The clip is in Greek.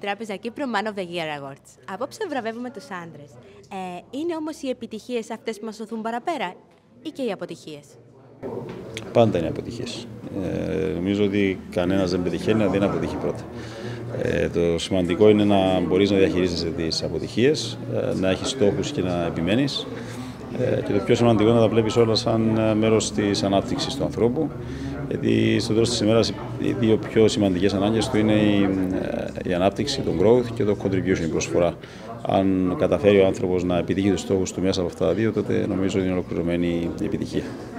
Τράπεζα Κύπρου Man of the Year Awards. Απόψε βραβεύουμε τους άντρες. Είναι όμως οι επιτυχίες αυτές που μας οθούν παραπέρα ή και οι αποτυχίες? Πάντα είναι αποτυχίες. Νομίζω ότι κανένας δεν πετυχαίνει αν δεν αποτύχει πρώτα. Το σημαντικό είναι να μπορείς να διαχειρίζεσαι τις αποτυχίες, να έχεις στόχους και να επιμένεις. Και το πιο σημαντικό είναι να τα βλέπεις όλα σαν μέρος της ανάπτυξης του ανθρώπου. Γιατί στο τέλος της ημέρας οι δύο πιο σημαντικές ανάγκες του είναι η ανάπτυξη, το growth και το contribution, η προσφορά. Αν καταφέρει ο άνθρωπος να επιτύχει τους στόχους του μέσα από αυτά τα δύο, τότε νομίζω ότι είναι ολοκληρωμένη η επιτυχία.